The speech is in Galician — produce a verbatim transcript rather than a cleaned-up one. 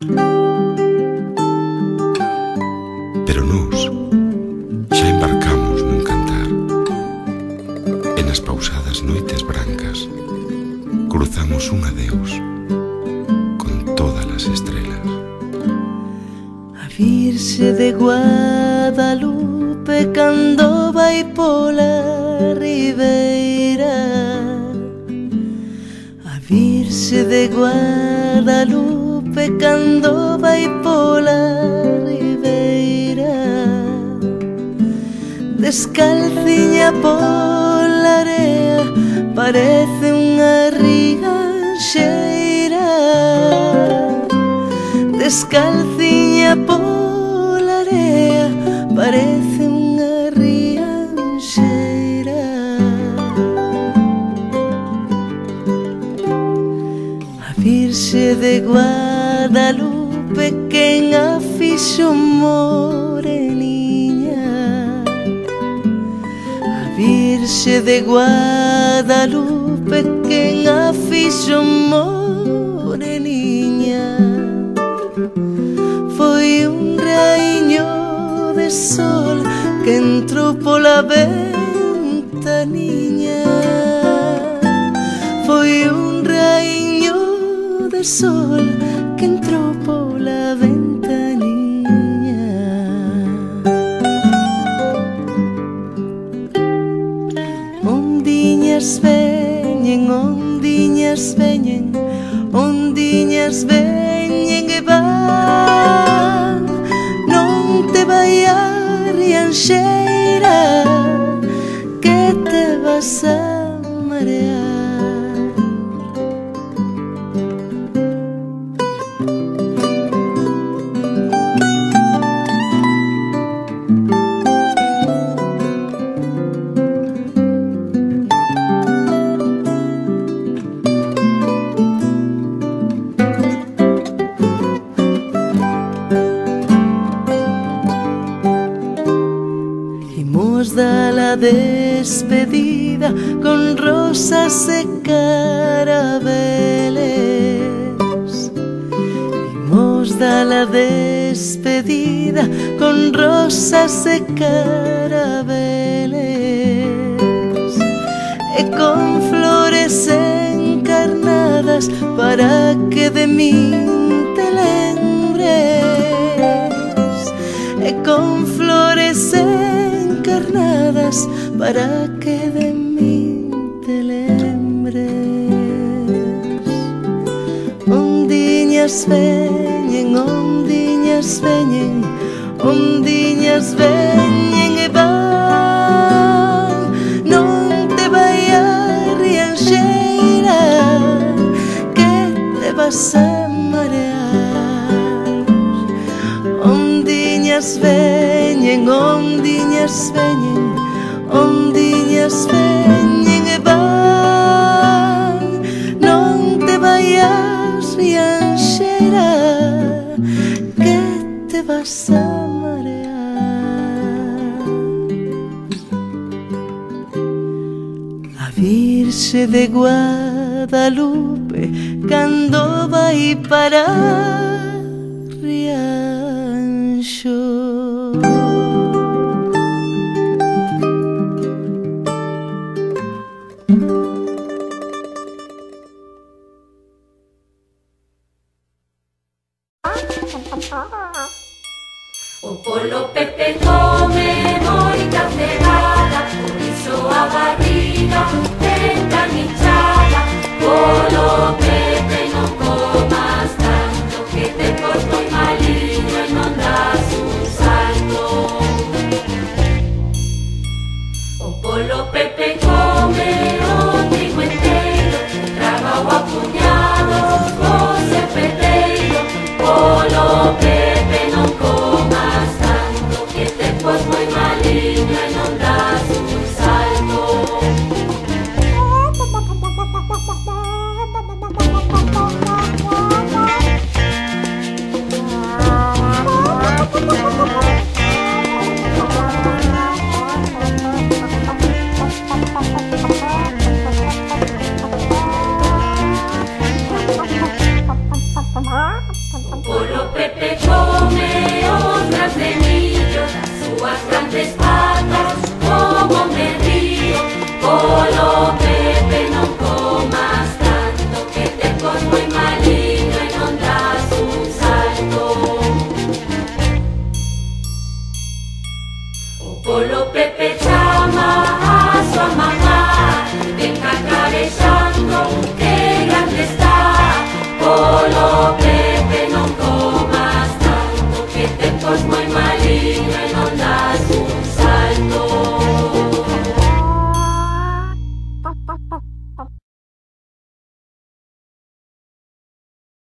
Pero nós xa embarcamos nun cantar e nas pausadas noites brancas cruzamos un adeus con todas as estrelas. A Virxe de Guadalupe cando vai pola ribeira, a Virxe de Guadalupe cando vai pola ribeira, descalciña pola area, parece unha riganxeira. Descalciña pola area, parece unha rianxeira. A Virxe de Guadalupe quen a fixo moreniña, a Virxe de Guadalupe quen a fixo moreniña. Foi un raíño de sol que entrou pola ventaniña. Foi un raíño de sol que entrou pola ventaniña. Ondiñas veñen, ondiñas veñen, ondiñas veñen e van. Non te vai a rianxeira que te vas a marear. Despedida con rosas e carabeles. Imos dar la despedida con rosas e carabeles e con flores encarnadas para que de min te lembres, e con flores encarnadas para que de mí te lembres. Ondiñas veñen, ondiñas veñen, ondiñas veñen e van. Non te vai a rianxeira que te vas a marear. Ondiñas veñen, ondiñas veñen, ondiñas veñen e van. Non te vayas rianxeira que te vas a marear. A Virxe de Guadalupe cando vai para Rianxo. O polo Pepe come moita cebada, por iso a barriga ten tan hinchada. Polo Pepe non comas tanto, que te pos moi maliño e non das un salto. O polo Pepe come o trigo enteiro, traga o apuñado co seu peteiro. Polo Pepe non comas tanto, que te pos moi maliño e non das un salto. O polo Pepe come os grandenillos, as súas grandes patas, como me río. Polo Pepe non comas tanto, que te pos moi malino e non das un salto. O polo Pepe chama a súa mamá, ven cacarexando, que grande está. Polo Pepe non comas tanto, que te pos moi malino e non das un salto.